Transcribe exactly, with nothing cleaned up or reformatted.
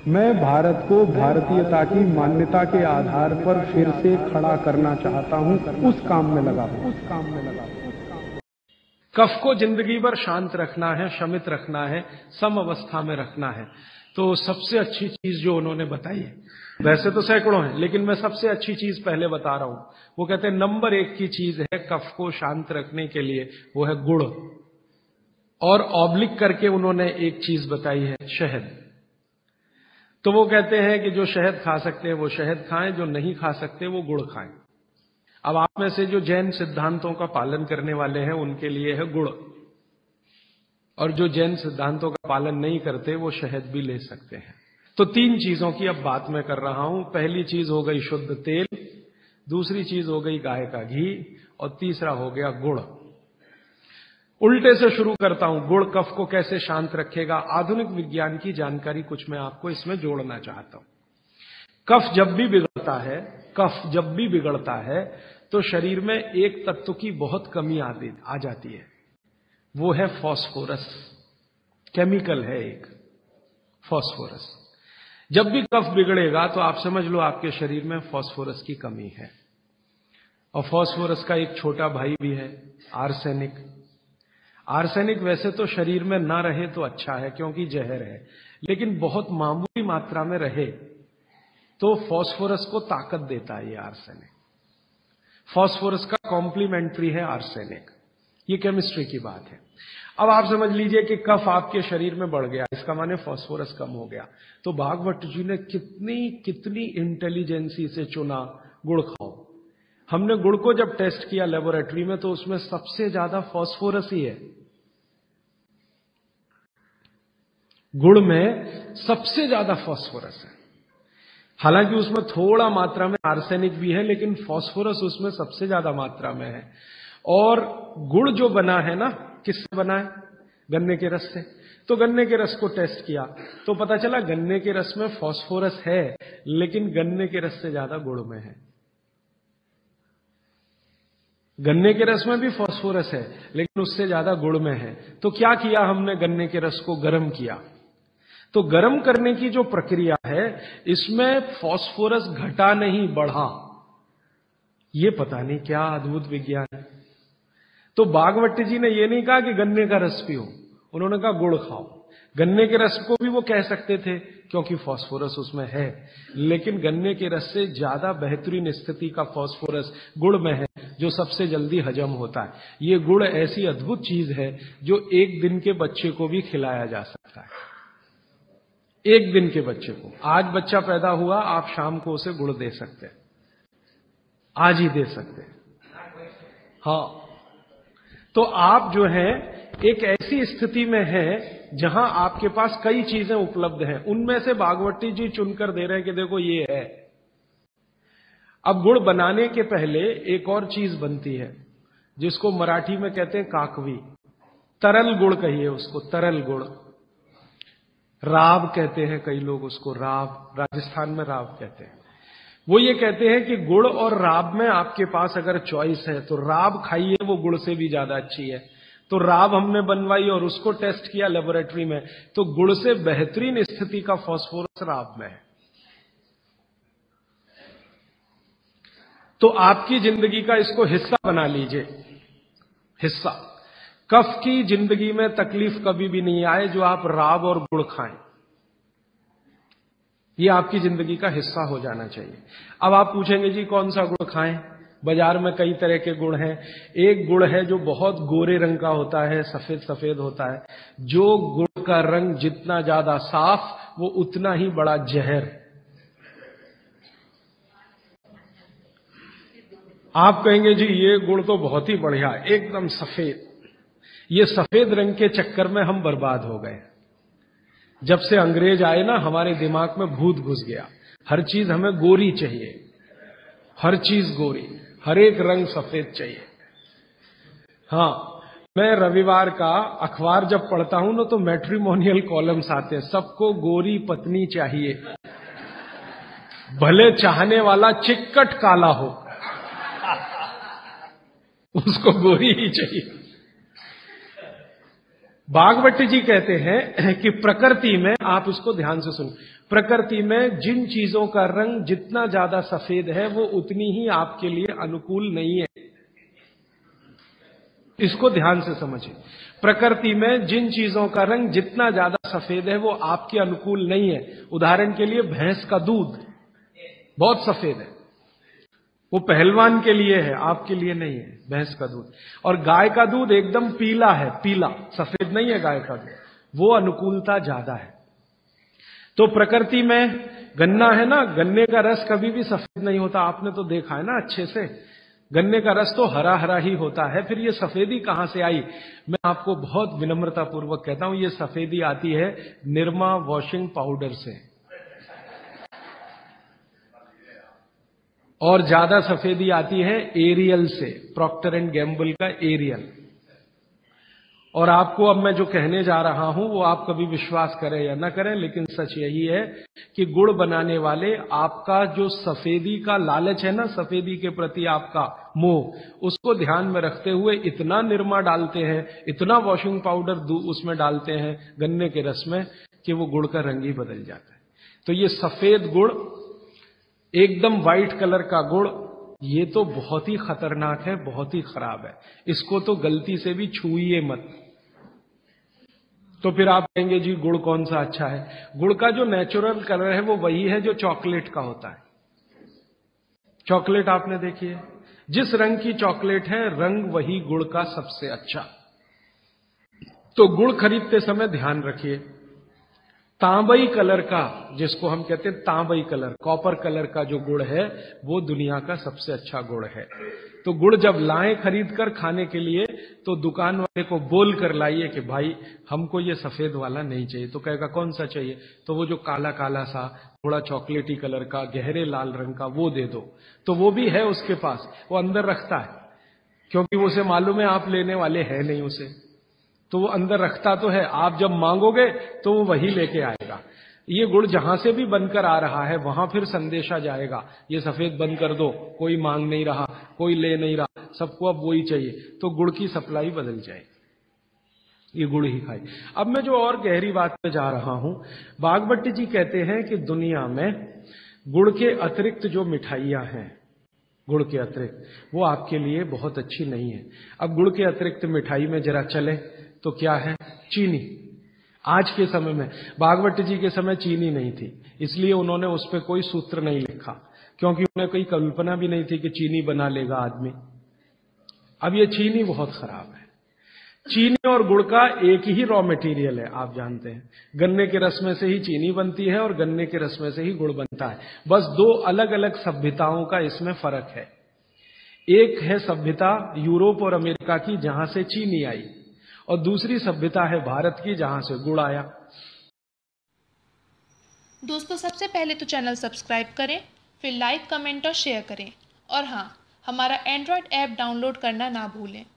मैं भारत को भारतीयता की मान्यता के आधार पर फिर से खड़ा करना चाहता हूं, उस काम में लगा हूं उस काम में लगा हूं कफ को जिंदगी भर शांत रखना है, शमित रखना है, सम अवस्था में रखना है। तो सबसे अच्छी चीज जो उन्होंने बताई है, वैसे तो सैकड़ों हैं, लेकिन मैं सबसे अच्छी चीज पहले बता रहा हूं। वो कहते हैं नंबर एक की चीज है कफ को शांत रखने के लिए, वो है गुड़। और ऑब्लिक करके उन्होंने एक चीज बताई है, शहद। तो वो कहते हैं कि जो शहद खा सकते हैं वो शहद खाएं, जो नहीं खा सकते वो गुड़ खाएं। अब आप में से जो जैन सिद्धांतों का पालन करने वाले हैं उनके लिए है गुड़, और जो जैन सिद्धांतों का पालन नहीं करते वो शहद भी ले सकते हैं। तो तीन चीजों की अब बात मैं कर रहा हूं। पहली चीज हो गई शुद्ध तेल, दूसरी चीज हो गई गाय का घी, और तीसरा हो गया गुड़। उल्टे से शुरू करता हूं, गुड़ कफ को कैसे शांत रखेगा। आधुनिक विज्ञान की जानकारी कुछ मैं आपको इसमें जोड़ना चाहता हूं। कफ जब भी बिगड़ता है कफ जब भी बिगड़ता है तो शरीर में एक तत्व की बहुत कमी आती आ जाती है, वो है फास्फोरस। केमिकल है एक फास्फोरस। जब भी कफ बिगड़ेगा तो आप समझ लो आपके शरीर में फास्फोरस की कमी है। और फास्फोरस का एक छोटा भाई भी है, आर्सेनिक। आर्सेनिक वैसे तो शरीर में ना रहे तो अच्छा है क्योंकि जहर है, लेकिन बहुत मामूली मात्रा में रहे तो फास्फोरस को ताकत देता है ये आर्सेनिक। फास्फोरस का कॉम्प्लीमेंट्री है आर्सेनिक। ये केमिस्ट्री की बात है। अब आप समझ लीजिए कि कफ आपके शरीर में बढ़ गया, इसका माने फास्फोरस कम हो गया। तो भागवत जी ने कितनी कितनी इंटेलिजेंसी से चुना, गुड़ खाओ। हमने गुड़ को जब टेस्ट किया लेबोरेटरी में तो उसमें सबसे ज्यादा फास्फोरस ही है। गुड़ में सबसे ज्यादा फास्फोरस है। हालांकि उसमें थोड़ा मात्रा में आर्सेनिक भी है, लेकिन फास्फोरस उसमें सबसे ज्यादा मात्रा में है। और गुड़ जो बना है ना, किससे बना है? गन्ने के रस से। तो गन्ने के रस को टेस्ट किया तो पता चला गन्ने के रस में फास्फोरस है, लेकिन गन्ने के रस से ज्यादा गुड़ में है। गन्ने के रस में भी फास्फोरस है, लेकिन उससे ज्यादा गुड़ में है। तो क्या किया हमने? गन्ने के रस को गर्म किया। तो गर्म करने की जो प्रक्रिया है, इसमें फास्फोरस घटा नहीं, बढ़ा। ये पता नहीं क्या अद्भुत विज्ञान है। तो भागवत जी ने ये नहीं कहा कि गन्ने का रस पियो, उन्होंने कहा गुड़ खाओ। गन्ने के रस को भी वो कह सकते थे क्योंकि फास्फोरस उसमें है, लेकिन गन्ने के रस से ज्यादा बेहतरीन स्थिति का फास्फोरस गुड़ में है, जो सबसे जल्दी हजम होता है। ये गुड़ ऐसी अद्भुत चीज है जो एक दिन के बच्चे को भी खिलाया जा सकता है। एक दिन के बच्चे को, आज बच्चा पैदा हुआ, आप शाम को उसे गुड़ दे सकते हैं, आज ही दे सकते हैं। हाँ, तो आप जो है एक ऐसी स्थिति में है जहां आपके पास कई चीजें उपलब्ध हैं, उनमें से भागवती जी चुनकर दे रहे हैं कि देखो ये है। अब गुड़ बनाने के पहले एक और चीज बनती है जिसको मराठी में कहते हैं काकवी। तरल गुड़ कहिए उसको, तरल गुड़। राब कहते हैं कई लोग उसको, राब, राजस्थान में राब कहते हैं। वो ये कहते हैं कि गुड़ और राब में आपके पास अगर चॉइस है तो राब खाइए, वो गुड़ से भी ज्यादा अच्छी है। तो राब हमने बनवाई और उसको टेस्ट किया लेबोरेटरी में, तो गुड़ से बेहतरीन स्थिति का फास्फोरस राब में है। तो आपकी जिंदगी का इसको हिस्सा बना लीजिए, हिस्सा। कफ की जिंदगी में तकलीफ कभी भी नहीं आए जो आप राब और गुड़ खाएं, ये आपकी जिंदगी का हिस्सा हो जाना चाहिए। अब आप पूछेंगे जी कौन सा गुड़ खाएं? बाजार में कई तरह के गुड़ हैं। एक गुड़ है जो बहुत गोरे रंग का होता है, सफेद सफेद होता है। जो गुड़ का रंग जितना ज्यादा साफ वो उतना ही बड़ा जहर। आप कहेंगे जी ये गुड़ तो बहुत ही बढ़िया, एकदम सफेद। ये सफेद रंग के चक्कर में हम बर्बाद हो गए। जब से अंग्रेज आए ना, हमारे दिमाग में भूत घुस गया। हर चीज हमें गोरी चाहिए, हर चीज गोरी, हर एक रंग सफेद चाहिए। हाँ, मैं रविवार का अखबार जब पढ़ता हूं ना तो मैट्रिमोनियल कॉलम्स आते हैं, सबको गोरी पत्नी चाहिए, भले चाहने वाला चिक्कट काला हो, उसको गोरी ही चाहिए। भागवत जी कहते हैं कि प्रकृति में, आप इसको ध्यान से सुन, प्रकृति में जिन चीजों का रंग जितना ज्यादा सफेद है वो उतनी ही आपके लिए अनुकूल नहीं है। इसको ध्यान से समझिए। प्रकृति में जिन चीजों का रंग जितना ज्यादा सफेद है वो आपके अनुकूल नहीं है। उदाहरण के लिए भैंस का दूध बहुत सफेद है, वो पहलवान के लिए है, आपके लिए नहीं है भैंस का दूध। और गाय का दूध एकदम पीला है, पीला, सफेद नहीं है गाय का दूध, वो अनुकूलता ज्यादा है। तो प्रकृति में गन्ना है ना, गन्ने का रस कभी भी सफेद नहीं होता, आपने तो देखा है ना अच्छे से। गन्ने का रस तो हरा हरा ही होता है, फिर ये सफेदी कहां से आई? मैं आपको बहुत विनम्रता पूर्वक कहता हूं, ये सफेदी आती है निरमा वॉशिंग पाउडर से। और ज्यादा सफेदी आती है एरियल से, प्रॉक्टर एंड गैम्बल का एरियल। और आपको अब मैं जो कहने जा रहा हूं वो आप कभी विश्वास करें या ना करें, लेकिन सच यही है कि गुड़ बनाने वाले आपका जो सफेदी का लालच है ना, सफेदी के प्रति आपका मोह, उसको ध्यान में रखते हुए इतना निरमा डालते हैं, इतना वॉशिंग पाउडर उसमें डालते हैं गन्ने के रस में कि वो गुड़ का रंग ही बदल जाता है। तो ये सफेद गुड़, एकदम व्हाइट कलर का गुड़, ये तो बहुत ही खतरनाक है, बहुत ही खराब है। इसको तो गलती से भी छूइए मत। तो फिर आप कहेंगे जी गुड़ कौन सा अच्छा है? गुड़ का जो नेचुरल कलर है वो वही है जो चॉकलेट का होता है। चॉकलेट आपने देखी है, जिस रंग की चॉकलेट है रंग वही गुड़ का सबसे अच्छा। तो गुड़ खरीदते समय ध्यान रखिए, तांबई कलर का, जिसको हम कहते हैं तांबई कलर, कॉपर कलर का जो गुड़ है वो दुनिया का सबसे अच्छा गुड़ है। तो गुड़ जब लाएं खरीद कर खाने के लिए तो दुकान वाले को बोल कर लाइए कि भाई हमको ये सफेद वाला नहीं चाहिए। तो कहेगा कौन सा चाहिए? तो वो जो काला काला सा, थोड़ा चॉकलेटी कलर का, गहरे लाल रंग का, वो दे दो। तो वो भी है उसके पास, वो अंदर रखता है, क्योंकि वो उसे मालूम है आप लेने वाले हैं नहीं उसे, तो वो अंदर रखता तो है। आप जब मांगोगे तो वो वही लेके आएगा। ये गुड़ जहां से भी बनकर आ रहा है वहां फिर संदेशा जाएगा, ये सफेद बंद कर दो, कोई मांग नहीं रहा, कोई ले नहीं रहा, सबको अब वही चाहिए। तो गुड़ की सप्लाई बदल जाएगी, ये गुड़ ही खाए। अब मैं जो और गहरी बात पे जा रहा हूं, भागवत जी कहते हैं कि दुनिया में गुड़ के अतिरिक्त जो मिठाइयां हैं, गुड़ के अतिरिक्त, वो आपके लिए बहुत अच्छी नहीं है। अब गुड़ के अतिरिक्त मिठाई में जरा चले तो क्या है? चीनी। आज के समय में, भागवत जी के समय चीनी नहीं थी, इसलिए उन्होंने उस पर कोई सूत्र नहीं लिखा, क्योंकि उन्हें कोई कल्पना भी नहीं थी कि चीनी बना लेगा आदमी। अब ये चीनी बहुत खराब है। चीनी और गुड़ का एक ही रॉ मटेरियल है, आप जानते हैं। गन्ने के रस में से ही चीनी बनती है और गन्ने के रस में से ही गुड़ बनता है। बस दो अलग अलग सभ्यताओं का इसमें फर्क है। एक है सभ्यता यूरोप और अमेरिका की, जहां से चीनी आई, और दूसरी सभ्यता है भारत की, जहां से गुड़ आया। दोस्तों, सबसे पहले तो चैनल सब्सक्राइब करें, फिर लाइक, कमेंट और शेयर करें। और हाँ, हमारा एंड्रॉयड ऐप डाउनलोड करना ना भूलें।